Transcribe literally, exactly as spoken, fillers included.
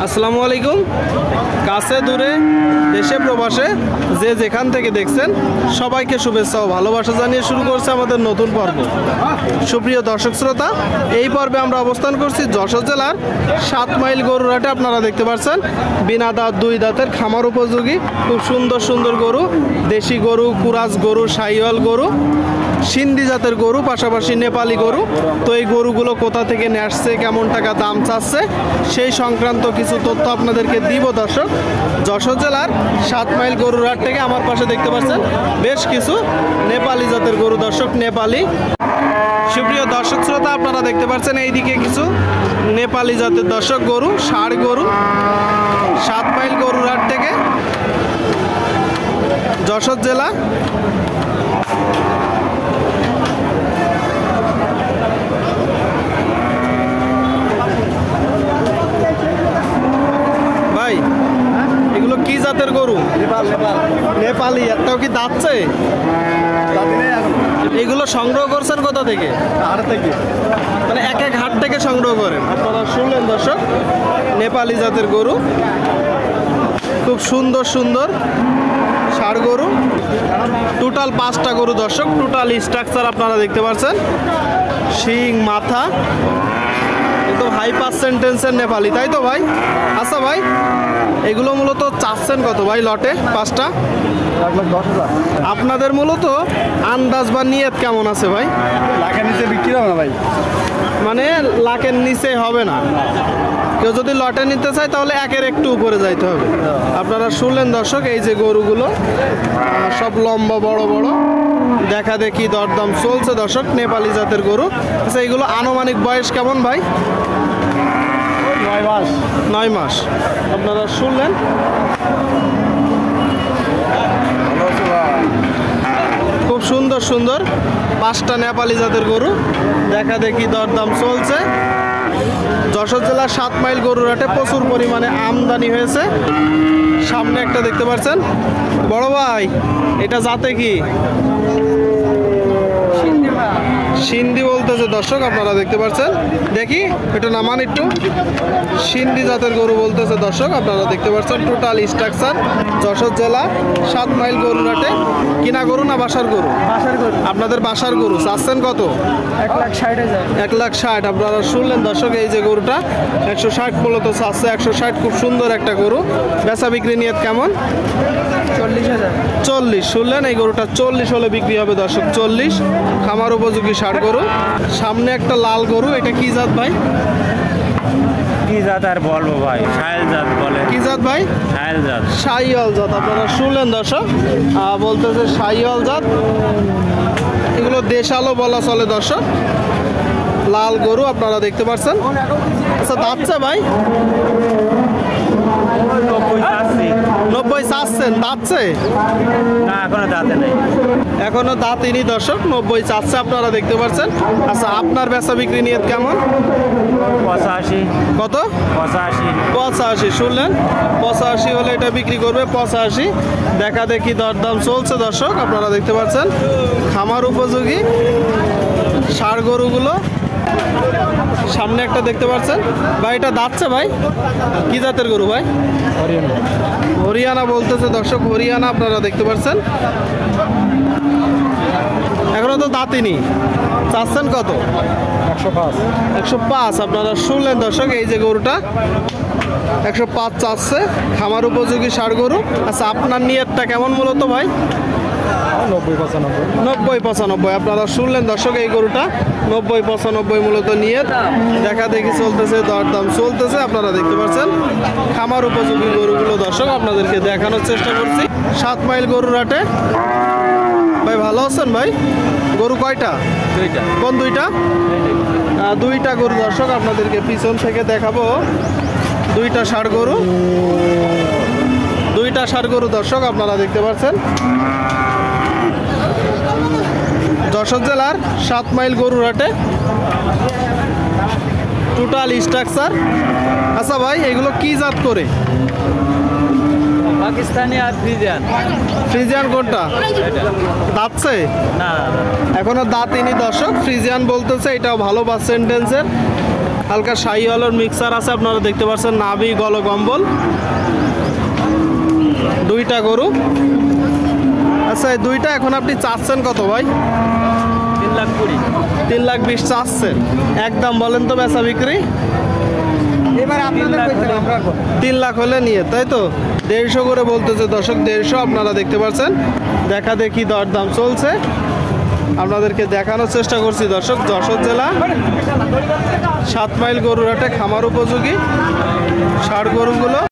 আসসালামু আলাইকুম। কাছে দূরে দেশে প্রবাসে যে যেখান থেকে দেখছেন সবাইকে শুভেচ্ছা ও ভালোবাসা জানিয়ে শুরু করছে আমাদের নতুন পর্ব। সুপ্রিয় দর্শক শ্রোতা, এই পর্বে আমরা অবস্থান করছি যশোর জেলার সাত মাইল গরুর হাটে। আপনারা দেখতে পাচ্ছেন বিনা দাঁত দুই দাঁতের খামার উপযোগী খুব সুন্দর সুন্দর গরু, দেশি গরু, কুরাজ গরু, শাহিওয়াল গরু, সিন্ধি জাতের গরু, পাশাপাশি নেপালি গরু। তো এই গরুগুলো কোথা থেকে নিয়ে আসছে, কেমন টাকা দাম চাচ্ছে, সেই সংক্রান্ত কিছু তথ্য আপনাদেরকে দিব দর্শক। যশোর জেলার সাত মাইল গরুর হাট থেকে আমার পাশে দেখতে পাচ্ছেন বেশ কিছু নেপালি জাতের গরু দর্শক, নেপালি। সুপ্রিয় দর্শক শ্রোতা, আপনারা দেখতে পাচ্ছেন এইদিকে কিছু নেপালি জাতের দর্শক গরু, ষাঁড় গরু, সাত মাইল গরুর হাট থেকে যশোর জেলা। ভাই এগুলো কি জাতের গরু? নেপালি। একটাও কি দাঁতছে? এগুলো সংগ্রহ করছেন কোথা থেকে? হাট থেকে। মানে এক এক হাট থেকে সংগ্রহ করেন। আপনারা শুনলেন দর্শক, নেপালি জাতের গরু, খুব সুন্দর সুন্দর ষাঁড় গরু। টোটাল পাঁচটা গরু দর্শক, টোটাল স্ট্রাকচার আপনারা দেখতে পাচ্ছেন, শিং, মাথা, একদম হাই পার্সেন্টেন্সের নেপালি, তাই তো ভাই? আচ্ছা ভাই, এগুলো মূলত চাচ্ছেন কত ভাই লটে পাঁচটা? আপনাদের মূলত আন্দাজ বা নিয়ত কেমন আছে ভাই? লাখের নিচে বিক্রি হবে না ভাই। মানে লাখের নিচে হবে না? কেউ যদি লটে নিতে চায় তাহলে একের একটু উপরে যাইতে হবে। আপনারা শুনলেন দর্শক, এই যে গরুগুলো সব লম্বা বড় বড়, দেখা দেখি দরদাম চলছে দর্শক, নেপালি জাতের গরু। আচ্ছা, এইগুলো আনুমানিক বয়স কেমন ভাই? নয় মাস। নয় মাস। আপনারা শুনলেন, খুব সুন্দর সুন্দর পাঁচটা নেপালি জাতের গরু, দেখা দেখি দরদাম চলছে। যশোর জেলার সাত মাইল গরুর হাটে প্রচুর পরিমাণে আমদানি হয়েছে। সামনে একটা দেখতে পাচ্ছেন বড় ভাই, এটা জাতে কি? সিন্ধি বলতেছে দর্শক, আপনারা দেখতে পাচ্ছেন। দেখি এটা নামান একটু। সিন্ধি জাতের গরু বলতেছে দর্শক, আপনারা দেখতে পাচ্ছেন। টোটাল স্ট্রাকচার যশোর জেলা সাত মাইল গরুর হাটে। কিনা গরু না বাসার গরু? বাসার গরু। আপনাদের বাসার গরু। চাচ্ছেন কত? এক লাখ ষাট হাজার। এক লাখ ষাট। আপনারা শুনলেন দর্শক, এই যে গরুটা একশো ষাট মূলত চাচ্ছে। একশো ষাট, খুব সুন্দর একটা গরু। বেচা বিক্রি নিয়ত কেমন? চল্লিশ হাজার। চল্লিশ। শুনলেন, এই গরুটা চল্লিশ হলে বিক্রি হবে দর্শক। চল্লিশ খামার উপযোগী ষাঁড় গরু। সামনে একটা লাল গরু, এটা কি জাত ভাই? কি জাত আর বলবো ভাই, শাহিওয়াল জাত বলে। কি জাত ভাই? শাহিওয়াল জাত। শাহিওয়াল জাত। আপনারা শুনলেন দর্শক, আহ, বলতেছে শাহিওয়াল জাত। এগুলো দেশালও বলা চলে দর্শক। লাল গরু আপনারা দেখতে পাচ্ছেন। আচ্ছা, দাঁতছে ভাই? নব্বই চাচ্ছেন? দাঁতছে না, এখনো দাঁতে নেই। এখনো দাঁতিনি দর্শক, নব্বই চাচ্ছে আপনারা দেখতে পাচ্ছেন। আচ্ছা, আপনার বেচা বিক্রি নিয়ত কেমন? পঁচাশি। কত? পঁচাশি। পঁচাশি। শুনলেন, পঁচাশি হলে এটা বিক্রি করবে। পঁচাশি। দেখা দেখি দরদাম চলছে দর্শক, আপনারা দেখতে পাচ্ছেন। খামার উপযোগী ষাঁড় গরুগুলো। সামনে একটা দেখতে পাচ্ছেন ভাই, এটা দাঁতছে ভাই? কি জাতের গরু ভাই? হরিয়ানা বলতেছে দর্শক, হরিয়ানা। আপনারা দেখতে পাচ্ছেন এখনো তো দাঁতিনি। চাচ্ছেন কত? একশো পাঁচ। একশো পাঁচ। আপনারা শুনলেন দর্শক, এই যে গরুটা একশো পাঁচ চাচ্ছে, খামার উপযোগী ষাঁড় গরু। আচ্ছা, আপনার নিয়তটা কেমন মূলত ভাই? নব্বই পঁচানব্বই। নব্বই পঁচানব্বই। আপনারা শুনলেন দর্শক, এই গরুটা নব্বই পঁচানব্বই মূলত নিয়ত। দেখা দেখি চলতেছে, দরদাম চলতেছে। আপনারা দেখতে পাচ্ছেন খামার উপযোগী গরুগুলো দর্শক আপনাদেরকে দেখানোর চেষ্টা করছি সাত মাইল গরুর হাটে। ভাই ভালো আছেন ভাই? গরু কয়টা? দুইটা। কোন দুইটা? আহ, দুইটা গরু দর্শক আপনাদেরকে পিছন থেকে দেখাবো। দুইটা ষাঁড় গরু, দুইটা ষাঁড় গরু দর্শক আপনারা দেখতে পাচ্ছেন। যশোর জেলার সাত মাইল গরুর হাটে টোটাল স্ট্রাকচার। আচ্ছা ভাই, এগুলো কি জাত করে? পাকিস্তানি আর ফ্রিজিয়ান। ফ্রিজিয়ান কোনটা? দাঁতছে না, এখনো দাঁতিনি দর্শক। ফ্রিজিয়ান বলতেছে, এটাও ভালো পার্সেন্টেন্সের। হালকা শাহি হলোর মিক্সার আছে, আপনারা দেখতে পাচ্ছেন নাভি গল কম্বল, দুইটা গরু। আচ্ছা এই দুইটা এখন আপনি চাচ্ছেন কত ভাই? তিন লাখ কুড়ি। তিন লাখ বিশ চাচ্ছেন, একদম বলেন তো বেচা বিক্রি? তিন লাখ হলে নিয়ে, তাই তো? দেড়শো করে বলতেছে দর্শক, দেড়শো। আপনারা দেখতে পাচ্ছেন দেখা দেখি দরদাম চলছে, আপনাদেরকে দেখানোর চেষ্টা করছি দর্শক। যশোর জেলা সাত মাইল গরুর হাটে খামার উপযোগী ষাঁড় গরুগুলো